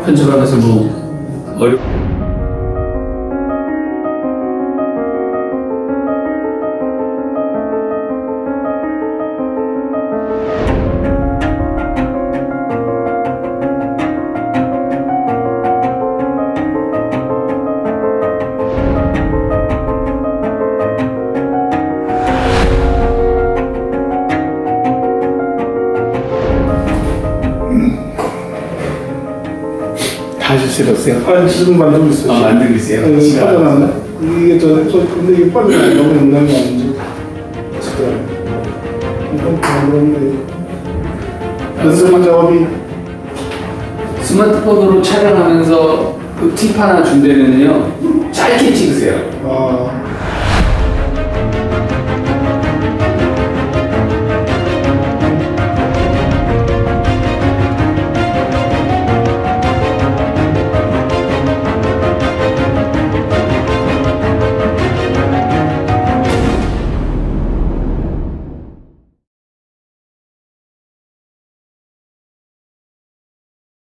편집하면서 뭐 다 실수했어요? 아니 지금 만들고 있어요. 아, 만들고 있어요? 이게 빠져나왔네? 이게 근데 이게 빠져나온 너무 용납이 아니지. 진짜. 이건 그런데 연습한 작업이 스마트폰으로 촬영하면서 그 팁 하나 준다면요 짧게 찍으세요. 아